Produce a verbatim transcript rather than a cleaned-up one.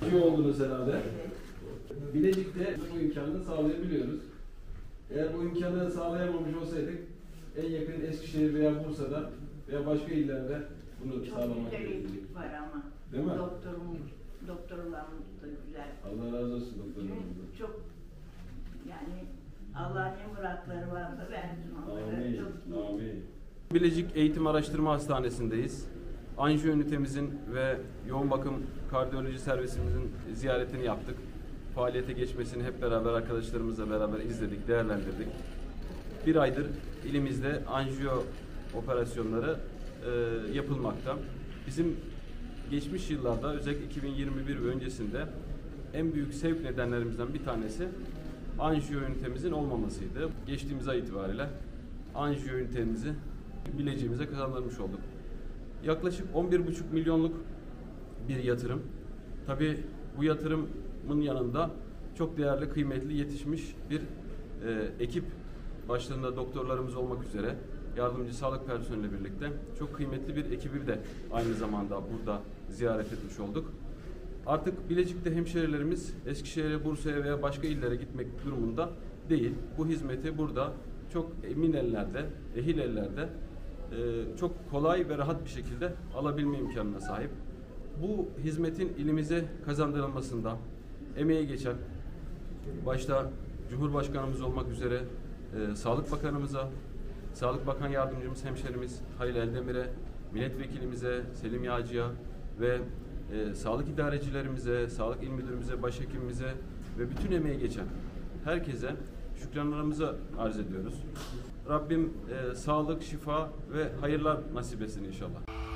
anjiyo oldunuz herhalde. Bilecik'te bu imkanını sağlayabiliyoruz. Eğer bu imkanı sağlayamamış olsaydık en yakın Eskişehir veya Bursa'da veya başka illerde bunu çok sağlamak güzel gerekiyor. ekip var ama. Değil mi? Doktorum, doktorlarımız da güzel. Allah razı olsun doktorlarımızdan. Çok yani Allah ne muratları varsa versin onlara. Amin. Çok iyi. Amin. Bilecik Eğitim Araştırma Hastanesi'ndeyiz. Anjiyo ünitemizin ve yoğun bakım kardiyoloji servisimizin ziyaretini yaptık. Faaliyete geçmesini hep beraber arkadaşlarımızla beraber izledik, değerlendirdik. Bir aydır ilimizde anjiyo operasyonları e, yapılmakta. Bizim geçmiş yıllarda özellikle iki bin yirmi bir ve öncesinde en büyük sevk nedenlerimizden bir tanesi anjiyo ünitemizin olmamasıydı. Geçtiğimiz ay itibariyle anjiyo ünitemizi Bilecik'imize kazandırmış olduk. Yaklaşık on bir buçuk milyonluk bir yatırım. Tabii bu yatırımın yanında çok değerli, kıymetli, yetişmiş bir e, ekip, başlarında doktorlarımız olmak üzere yardımcı sağlık personeliyle birlikte çok kıymetli bir ekibi de aynı zamanda burada ziyaret etmiş olduk. Artık Bilecik'te hemşehrilerimiz Eskişehir'e, Bursa'ya veya başka illere gitmek durumunda değil. Bu hizmeti burada çok emin ellerde, ehil ellerde e, çok kolay ve rahat bir şekilde alabilme imkanına sahip. Bu hizmetin ilimize kazandırılmasında emeği geçen başta Cumhurbaşkanımız olmak üzere e, Sağlık Bakanımıza, Sağlık Bakan Yardımcımız hemşerimiz Halil Eldemir'e, Milletvekilimize, Selim Yağcı'ya ve e, sağlık idarecilerimize, Sağlık İl Müdürümüze, Başhekimimize ve bütün emeği geçen herkese şükranlarımızı arz ediyoruz. Rabbim e, sağlık, şifa ve hayırlar nasip etsin inşallah.